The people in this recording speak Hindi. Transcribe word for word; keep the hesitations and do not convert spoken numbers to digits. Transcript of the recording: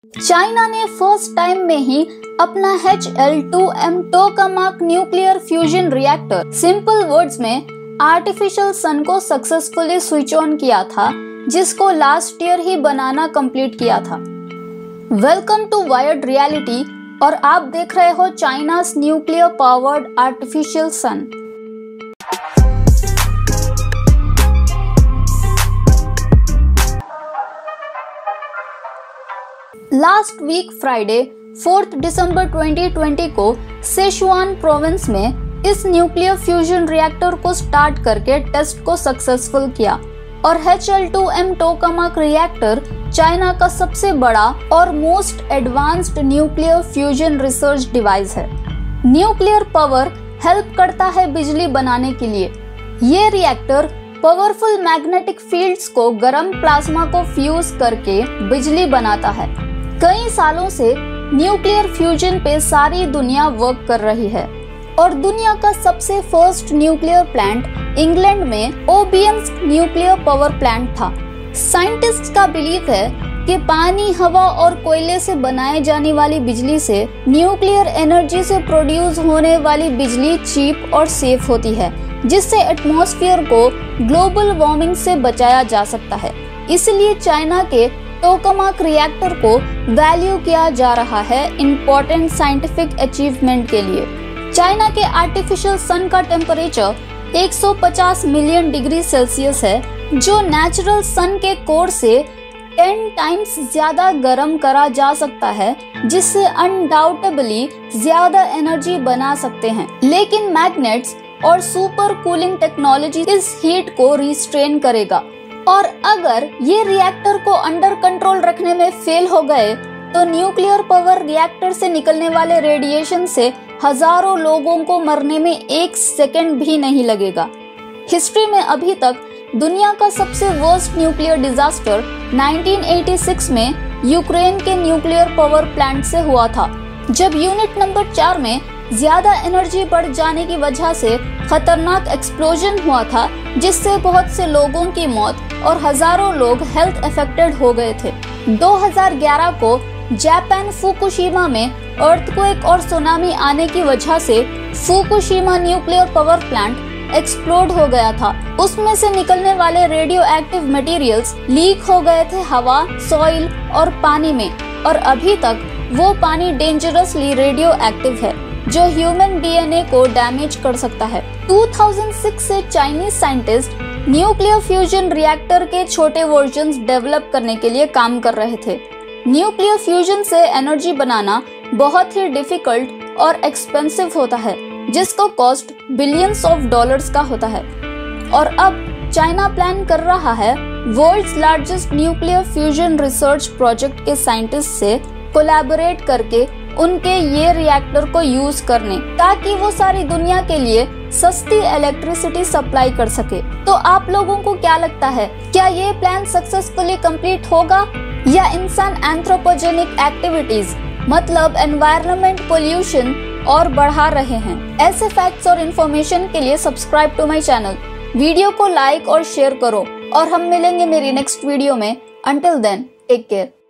चाइना ने फर्स्ट टाइम में ही अपना H L two M tokamak nuclear fusion reactor, simple words में आर्टिफिशियल सन को सक्सेसफुली स्विच ऑन किया था, जिसको लास्ट ईयर ही बनाना कंप्लीट किया था। वेलकम टू वायर्ड रियलिटी और आप देख रहे हो China's nuclear powered artificial sun. Last week Friday fourth December twenty twenty को सिचुआन प्रोविंस में इस न्यूक्लियर फ्यूजन रिएक्टर को स्टार्ट करके टेस्ट को सक्सेसफुल किया और H L two M tokamak reactor China का सबसे बड़ा और most advanced nuclear fusion research device है। न्यूक्लियर पावर हेल्प करता है बिजली बनाने के लिए। ये रिएक्टर पावरफुल मैग्नेटिक फील्ड्स को गर्म प्लाज्मा को फ्यूज करके बिजली बनाता है। कई सालों से न्यूक्लियर फ्यूजन पे सारी दुनिया वर्क कर रही है और दुनिया का सबसे फर्स्ट न्यूक्लियर प्लांट इंग्लैंड में ओबियंस न्यूक्लियर पावर प्लांट था। साइंटिस्ट्स का बिलीफ है कि पानी, हवा और कोयले से बनाए जाने वाली बिजली से न्यूक्लियर एनर्जी से प्रोड्यूस होने वाली बिजली चीप और सेफ होती है, जिससे एटमॉस्फेयर को ग्लोबल वार्मिंग से बचाया जा सकता है। इसलिए चाइना के टोकामाक रिएक्टर को वैल्यू किया जा रहा है इम्पोर्टेंट साइंटिफिक अचीवमेंट के लिए। चाइना के आर्टिफिशियल सन का टेम्परेचर एक सौ पचास मिलियन डिग्री सेल्सियस है, जो नेचुरल सन के कोर से टेन टाइम्स ज्यादा गर्म करा जा सकता है, जिससे अनडाउटेबली ज्यादा एनर्जी बना सकते हैं। लेकिन मैग्नेट्स और सुपर कूलिंग टेक्नोलॉजी इस हीट को रिस्ट्रेन करेगा और अगर ये रिएक्टर को अंडर कंट्रोल रखने में फेल हो गए तो न्यूक्लियर पावर रिएक्टर से निकलने वाले रेडिएशन से हजारों लोगों को मरने में एक सेकंड भी नहीं लगेगा। हिस्ट्री में अभी तक दुनिया का सबसे worst nuclear disaster nineteen eighty six में यूक्रेन के न्यूक्लियर पावर प्लांट से हुआ था, जब यूनिट नंबर चार में ज्यादा एनर्जी बढ़ जाने की वजह से खतरनाक एक्सप्लोजन हुआ था, जिससे बहुत से लोगों की मौत और हजारों लोग हेल्थ अफेक्टेड हो गए थे। दो हज़ार ग्यारह को जापान फुकुशिमा में अर्थक्वेक और सुनामी आने की वजह से Fukushima nuclear power plant explode हो गया था। उसमें से निकलने वाले रेडियो एक्टिव मटेरियल्स लीक हो गए थे हवा, सॉइल और पानी में, और अभी तक वो पानी डेंजरसली रेडियो एक्टिव है, जो ह्यूमन डी एन ए को डैमेज कर सकता है। दो हज़ार छह से Chinese scientist nuclear fusion reactor के छोटे वर्जन्स डेवलप करने के लिए काम कर रहे थे। न्यूक्लियर फ्यूजन से एनर्जी बनाना बहुत ही डिफिकल्ट और एक्सपेंसिव होता है, जिसको कॉस्ट बिलियंस ऑफ डॉलर्स का होता है। और अब चाइना प्लान कर रहा है world's largest nuclear fusion research project के साइंटिस्ट से कोलैबोरेट करके उनके ये रिएक्टर को यूज करने, ताकि वो सारी दुनिया के लिए सस्ती इलेक्ट्रिसिटी सप्लाई कर सके। तो आप लोगों को क्या लगता है, क्या ये प्लान सक्सेसफुली कंप्लीट होगा या इंसान एंथ्रोपोजेनिक एक्टिविटीज मतलब एनवायरनमेंट पोल्यूशन और बढ़ा रहे हैं? ऐसे फैक्ट्स और इन्फॉर्मेशन के लिए subscribe to my channel. Video को लाइक और शेयर करो और हम मिलेंगे मेरी नेक्स्ट वीडियो में। Until then take care.